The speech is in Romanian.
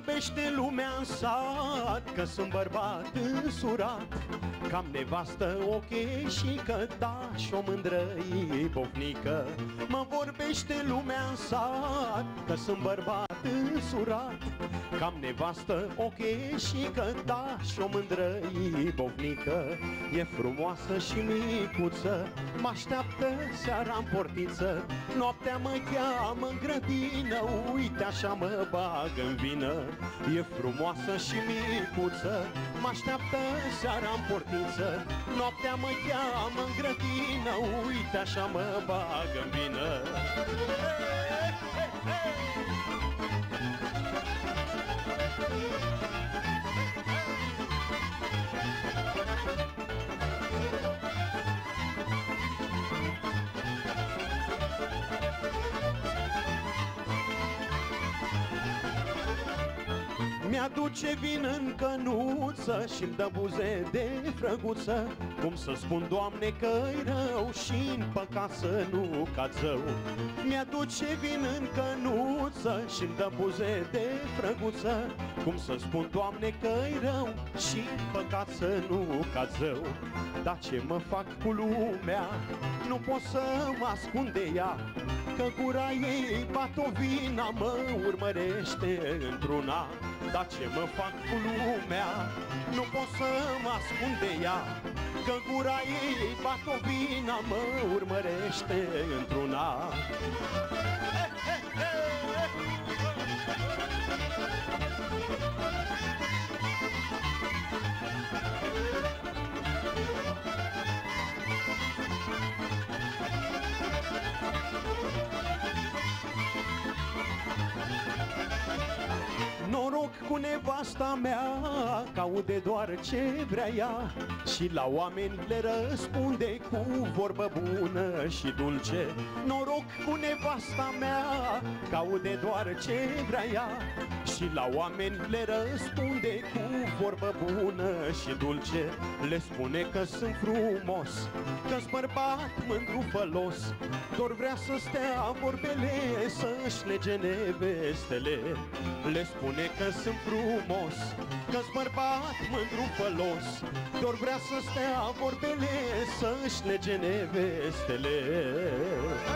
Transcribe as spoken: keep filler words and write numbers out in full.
vorbește lumea în sat că sunt bărbat însurat, că am nevastă ok și că da, și o mândră bofnică. Mă vorbește lumea în sat că sunt bărbat însurat, că am nevastă ok și că da, și o mândră bofnică. E frumoasă și micuță, mă așteaptă seara în portiță, noaptea mă cheamă în grădină, uite așa mă bag în vină. E frumoasă și micuță, mă așteaptă seara în portiță, noaptea mă cheamă în grădină, uite așa mă bag în vină. Mi-aduce vin în cănuță și-mi dă buze de frăguță. Cum să spun, Doamne, că-i rău și-n păcat să nu cad zău. Mi-aduce vin în cănuță și-mi dă buze de frăguță. Cum să spun, Doamne, că-i rău și-n păcat să nu cad zău. Dar ce mă fac cu lumea, nu pot să mă ascund de ea, că gura ei batovina mă urmărește într-una. Dar ce mă fac cu lumea, nu pot să mă ascund de ea, că gura ei batovina mă urmărește într-una. Noroc cu nevasta mea, că aude doar ce vrea ea și la oameni le răspunde cu vorbă bună și dulce. Noroc cu nevasta mea, că aude doar ce vrea ea și la oameni le răspunde cu vorbă bună și dulce. Le spune că sunt frumos, că-s bărbat mândru fălos, doar vrea să stea vorbele, să-și lege nevestele. Le spune că sunt frumos, că-s bărbat mândru fălos, doar vrea să stea vorbele, să-și lege nevestele.